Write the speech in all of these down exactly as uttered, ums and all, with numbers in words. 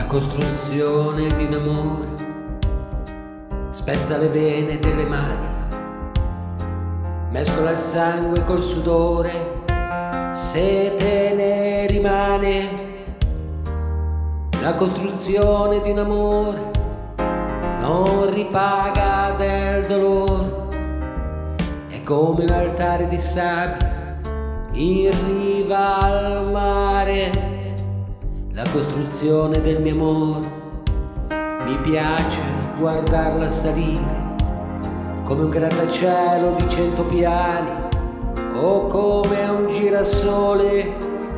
costruzione di un amore spezza le vene delle mani, mescola il sangue col sudore, se te ne rimane. La costruzione di un amore non ripaga del dolore, è come un altare di sabbia in riva al mare. La costruzione del mio amore mi piace guardarla salire come un grattacielo di cento piani o come un girasole,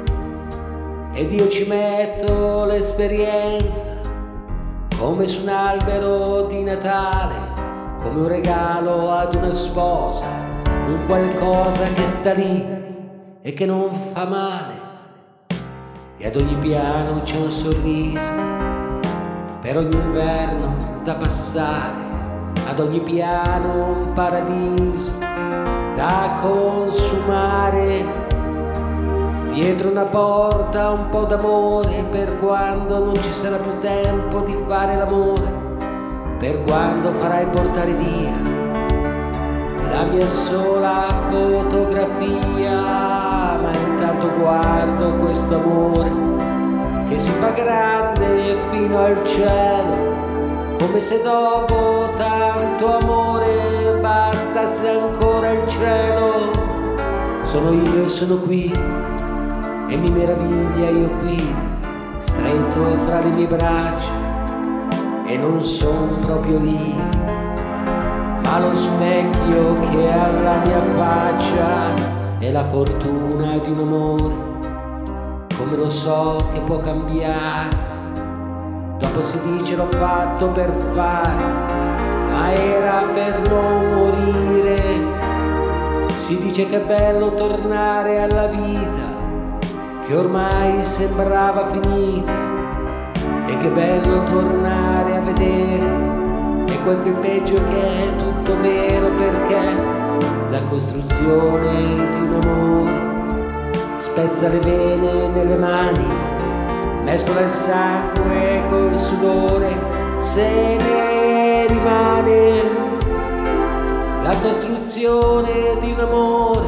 ed io ci metto l'esperienza come su un albero di Natale, come un regalo ad una sposa, un qualcosa che sta lì e che non fa male. E ad ogni piano c'è un sorriso per ogni inverno da passare, ad ogni piano un paradiso da consumare. Dietro una porta un po' d'amore per quando non ci sarà più tempo di fare l'amore, per quando farai portare via la mia sola fotografia. Ma intanto guardo questo amore che si fa grande fino al cielo, come se dopo tanto amore bastasse ancora il cielo. Sono io e sono qui e mi meraviglia io qui, stretto fra le mie braccia, e non son proprio io, ma lo specchio che alla mia faccia è la fortuna di un amore, come lo so che può cambiare. Dopo si dice l'ho fatto per fare, ma era per non morire. Si dice che è bello tornare alla vita, che ormai sembrava finita, e che è bello tornare a vedere, e quel che è peggio è che è tutto vero, perché la costruzione di un amore spezza le vene nelle mani, mescola il sangue col sudore, se ne rimane. La costruzione di un amore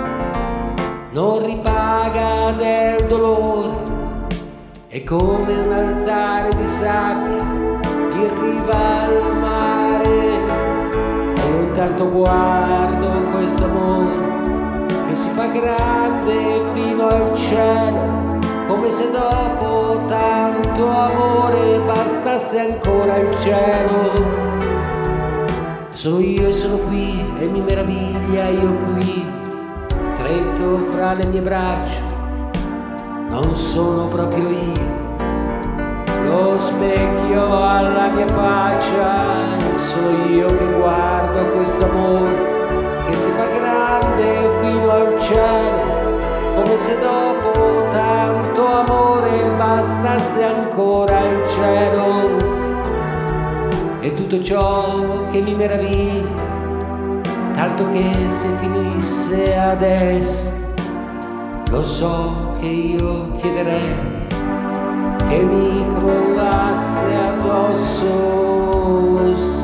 non ripaga del dolore, è come un altare di sabbia in riva al mare. E intanto guardo questo amore che si fa grande fino al cielo, come se dopo tanto amore bastasse ancora il cielo. Sono io e sono qui e mi meraviglia io qui, stretto fra le mie braccia, non sono proprio io, lo specchio alla mia faccia. Sono io che guardo questo amore che si fa grande fino al cielo, come se dopo tanto amore bastasse ancora il cielo. E tutto ciò che mi meraviglia, tanto che se finisse adesso, lo so che io chiederei che mi crollasse addosso.